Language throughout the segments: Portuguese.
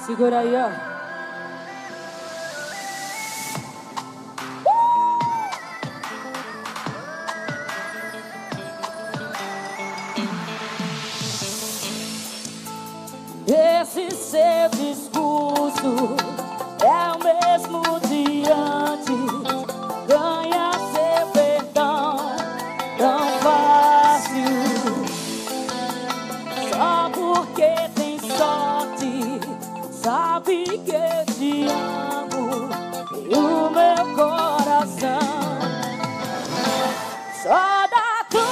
Segura aí, ó. Esse seu discurso é o mesmo de antes. Ganha seu perdão tão fácil, só porque tem sorte. Sabe que eu te amo e o meu coração só dá tu.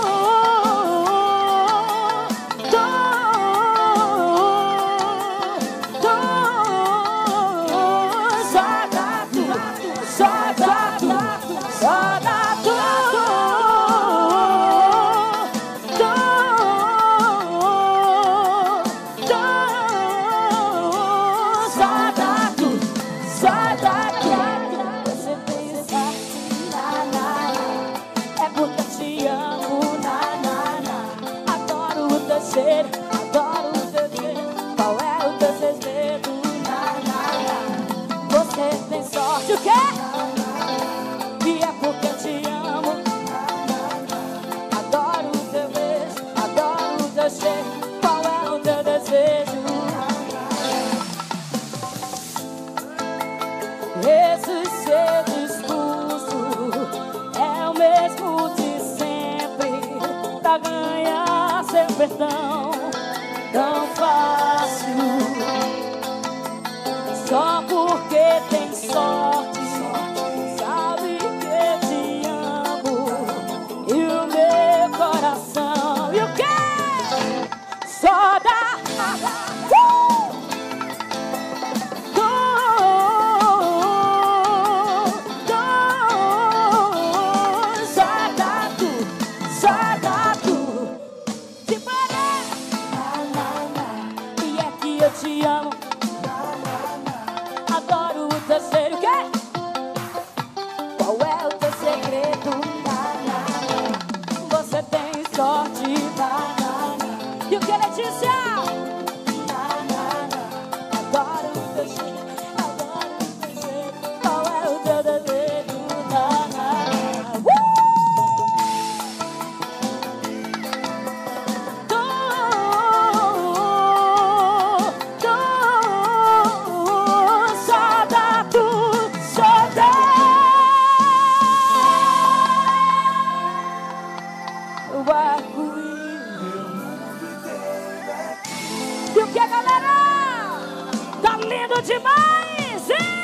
Adoro o teu jeito. Qual é o teu segredo? Você tem sorte, o quê? E é porque eu te amo. Adoro o teu beijo, adoro o teu cheiro. Qual é o teu desejo? Esse seu discurso é o mesmo de sempre. Pra ganhar seu perdão tão fácil, só porque tem sorte. Sabe que eu te amo e o meu coração, e o quê? Só dá eu te amo, adoro o teu cheiro, o quê? Qual é o teu segredo? Você tem sorte, e o que, Letícia? Adoro o teu cheiro, adoro o teu cheiro. Qual é o teu desejo? E o que, galera? Tá lindo demais, hein?